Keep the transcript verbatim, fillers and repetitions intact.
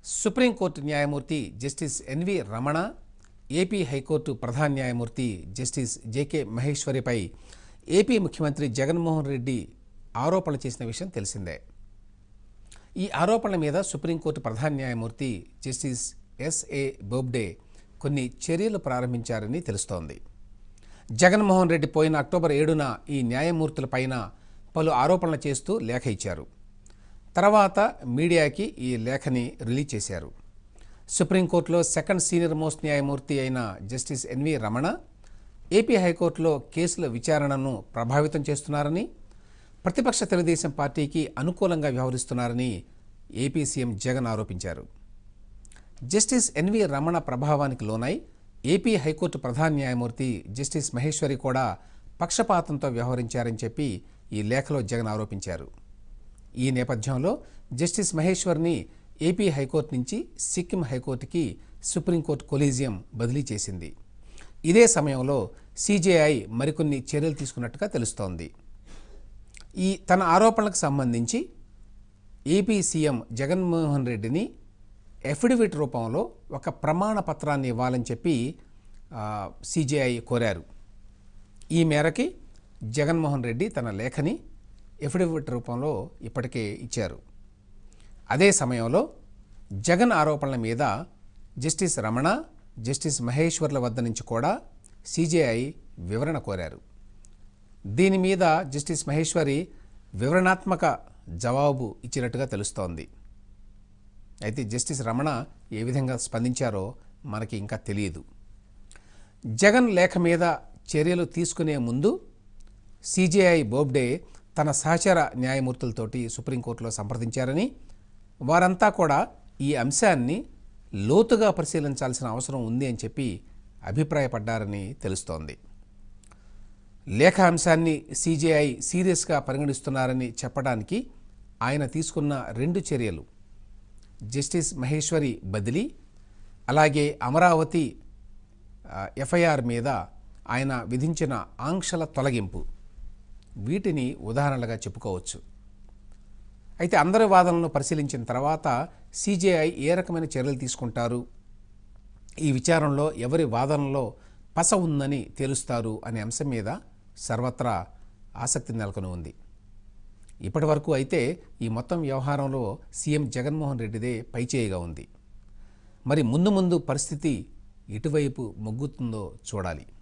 Supreme court న్యాయమూర్తి justice N V Ramana, AP high court ప్రధాన న్యాయమూర్తి జస్టిస్ జేకే మహేశ్వరిపై ఏపీ ముఖ్యమంత్రి జగన్మోహన్ రెడ్డి ఆరోపణలు చేసిన విషయం తెలిసిందే. ఈ ఆరోపణల మీద సుప్రీంకోర్టు ప్రధాన న్యాయమూర్తి జస్టిస్ ఎస్ఏ బోబ్డే కొన్ని చర్యలు ప్రారంభించారని తెలుస్తోంది. జగన్మోహన్ రెడ్డి పోయిన అక్టోబర్ ఏడున ఈ న్యాయమూర్తులపైన పలు ఆరోపణలు చేస్తూ లేఖ ఇచ్చారు. తర్వాత మీడియాకి ఈ లేఖని రిలీజ్ చేశారు. సుప్రీంకోర్టులో సెకండ్ సీనియర్ మోస్ట్ న్యాయమూర్తి అయిన జస్టిస్ ఎన్వి రమణ ఏపీ హైకోర్టులో కేసుల విచారణను ప్రభావితం చేస్తున్నారని, ప్రతిపక్ష తెలుగుదేశం పార్టీకి అనుకూలంగా వ్యవహరిస్తున్నారని ఏపీ సీఎం జగన్ ఆరోపించారు. జస్టిస్ ఎన్వి రమణ ప్రభావానికి లోనై ఏపీ హైకోర్టు ప్రధాన న్యాయమూర్తి జస్టిస్ మహేశ్వరి కూడా పక్షపాతంతో వ్యవహరించారని చెప్పి ఈ లేఖలో జగన్ ఆరోపించారు. ఈ నేపథ్యంలో జస్టిస్ మహేశ్వర్ని ఏపీ హైకోర్టు నుంచి సిక్కిం హైకోర్టుకి సుప్రీంకోర్టు కొలీజియం బదిలీ చేసింది. ఇదే సమయంలో సీజేఐ మరికొన్ని చర్యలు తీసుకున్నట్టుగా తెలుస్తోంది. ఈ తన ఆరోపణలకు సంబంధించి ఏపీ సీఎం జగన్మోహన్ రెడ్డిని ఎఫిడవిట్ రూపంలో ఒక ప్రమాణ పత్రాన్ని ఇవ్వాలని చెప్పి సీజేఐ కోరారు. ఈ మేరకి జగన్మోహన్ రెడ్డి తన లేఖని ఎఫిడవిట్ రూపంలో ఇప్పటికే ఇచ్చారు. అదే సమయంలో జగన్ ఆరోపణల మీద జస్టిస్ రమణ, జస్టిస్ మహేశ్వర్ల వద్ద నుంచి కూడా సీజేఐ వివరణ కోరారు. దీని మీద జస్టిస్ మహేశ్వరి వివరణాత్మక జవాబు ఇచ్చినట్టుగా తెలుస్తోంది. అయితే జస్టిస్ రమణ ఏ విధంగా స్పందించారో మనకి ఇంకా తెలియదు. జగన్ లేఖ మీద చర్యలు తీసుకునే ముందు సీజేఐ బోబ్డే తన సహచర న్యాయమూర్తులతోటి సుప్రీంకోర్టులో సంప్రదించారని, వారంతా కూడా ఈ అంశాన్ని లోతుగా పరిశీలించాల్సిన అవసరం ఉంది అని చెప్పి అభిప్రాయపడ్డారని తెలుస్తోంది. లేఖ అంశాన్ని సీజేఐ సీరియస్గా పరిగణిస్తున్నారని చెప్పడానికి ఆయన తీసుకున్న రెండు చర్యలు, జస్టిస్ మహేశ్వరి బదిలీ, అలాగే అమరావతి ఎఫ్ఐఆర్ మీద ఆయన విధించిన ఆంక్షల తొలగింపు, వీటిని ఉదాహరణలుగా చెప్పుకోవచ్చు. అయితే అందరి వాదనలను పరిశీలించిన తర్వాత సీజేఐ ఏ రకమైన చర్యలు తీసుకుంటారు, ఈ విచారణలో ఎవరి వాదనలో పస ఉందని తేలుస్తారు అనే అంశం మీద సర్వత్రా ఆసక్తి నెలకొని ఉంది. ఇప్పటి వరకు అయితే ఈ మొత్తం వ్యవహారంలో సీఎం జగన్మోహన్ రెడ్డిదే పైచేయిగా ఉంది. మరి ముందు ముందు పరిస్థితి ఎటువైపు మొగ్గుతుందో చూడాలి.